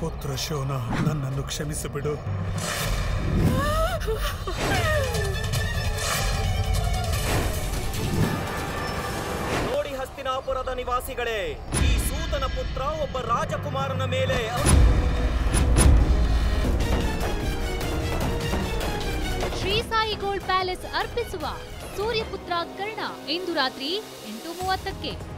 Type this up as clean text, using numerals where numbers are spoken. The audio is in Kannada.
ಪುತ್ರ ಶೋನ, ನನ್ನನ್ನು ಕ್ಷಮಿಸಿಬಿಡು. ನೋಡಿ ಹಸ್ತಿನಾಪುರದ ನಿವಾಸಿಗಳೇ, ಈ ಸೂತನ ಪುತ್ರ ಒಬ್ಬ ರಾಜಕುಮಾರನ ಮೇಲೆ ಶ್ರೀ ಸಾಯಿ ಗೋಲ್ಡ್ ಪ್ಯಾಲೇಸ್ ಅರ್ಪಿಸುವ ಸೂರ್ಯಪುತ್ರ ಕರ್ಣ ಇಂದು ರಾತ್ರಿ 8:30ಕ್ಕೆ.